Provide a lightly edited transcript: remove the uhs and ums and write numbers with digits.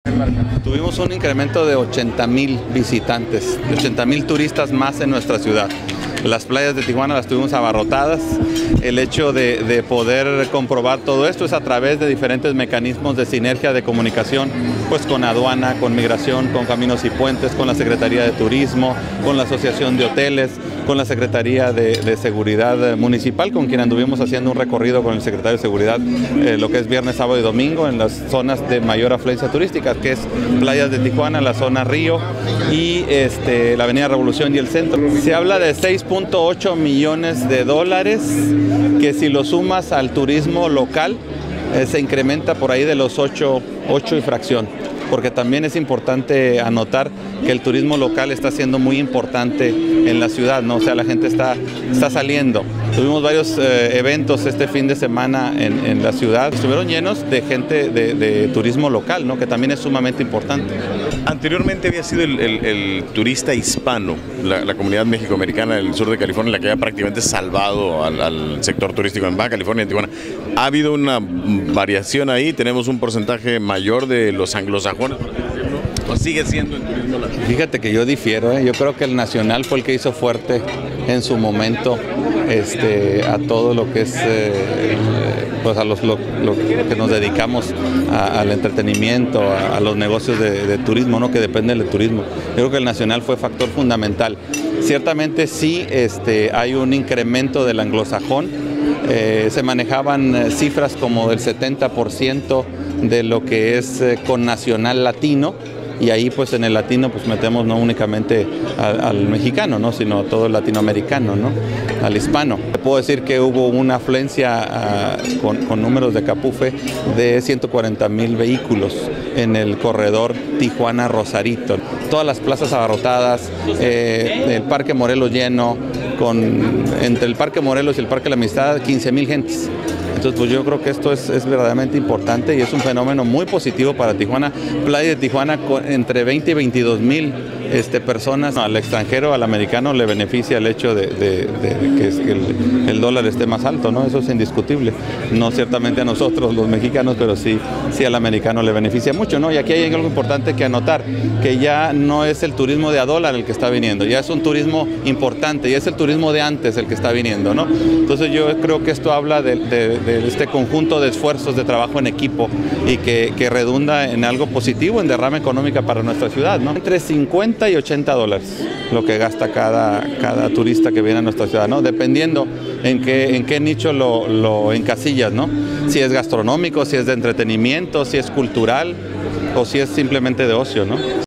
Tuvimos un incremento de 80,000 visitantes, de 80,000 turistas más en nuestra ciudad. Las playas de Tijuana las tuvimos abarrotadas. El hecho de poder comprobar todo esto es a través de diferentes mecanismos de sinergia de comunicación, pues con aduana, con migración, con caminos y puentes, con la Secretaría de Turismo, con la Asociación de Hoteles, con la Secretaría de Seguridad Municipal, con quien anduvimos haciendo un recorrido con el Secretario de Seguridad, lo que es viernes, sábado y domingo, en las zonas de mayor afluencia turística, que es playas de Tijuana, la zona Río y la Avenida Revolución y el centro. Se habla de 6.8 millones de dólares, que si lo sumas al turismo local, se incrementa por ahí de los 8 y fracción. Porque también es importante anotar que el turismo local está siendo muy importante en la ciudad, ¿no? O sea, la gente está saliendo. Tuvimos varios eventos este fin de semana en la ciudad. Estuvieron llenos de gente de turismo local, ¿no? Que también es sumamente importante. Anteriormente había sido el turista hispano, la comunidad mexicoamericana del sur de California, la que había prácticamente salvado al sector turístico en Baja California y en Tijuana. ¿Ha habido una variación ahí? ¿Tenemos un porcentaje mayor de los anglosajones? ¿O sigue siendo el turismo latino? Fíjate que yo difiero, ¿eh? Yo creo que el nacional fue el que hizo fuerte en su momento a todo lo que es pues a lo que nos dedicamos al entretenimiento, a los negocios de turismo, ¿no? Que dependen del turismo. Yo creo que el nacional fue factor fundamental. Ciertamente sí hay un incremento del anglosajón. Se manejaban cifras como del 70% de lo que es con nacional latino, y ahí pues en el latino pues metemos no únicamente al mexicano, ¿no? Sino todo el latinoamericano, ¿no? Al hispano. Puedo decir que hubo una afluencia con números de Capufe de 140,000 vehículos en el corredor Tijuana-Rosarito. Todas las plazas abarrotadas, el Parque Morelos lleno, entre el Parque Morelos y el Parque de la Amistad 15,000 gentes. Entonces, pues yo creo que esto es verdaderamente importante y es un fenómeno muy positivo para Tijuana. Playa de Tijuana entre 20 y 22,000 personas. Al extranjero, al americano, le beneficia el hecho de que el dólar esté más alto, ¿no? Eso es indiscutible. No ciertamente a nosotros, los mexicanos, pero sí al americano le beneficia mucho, ¿no? Y aquí hay algo importante que anotar, que ya no es el turismo de a dólar el que está viniendo, ya es un turismo importante, ya es el turismo de antes el que está viniendo, ¿no? Entonces yo creo que esto habla de este conjunto de esfuerzos de trabajo en equipo y que redunda en algo positivo, en derrama económica para nuestra ciudad, ¿no? Entre 50 y 80 dólares lo que gasta cada turista que viene a nuestra ciudad, ¿no? Dependiendo en qué nicho lo encasillas, ¿no? Si es gastronómico, si es de entretenimiento, si es cultural o si es simplemente de ocio, ¿no?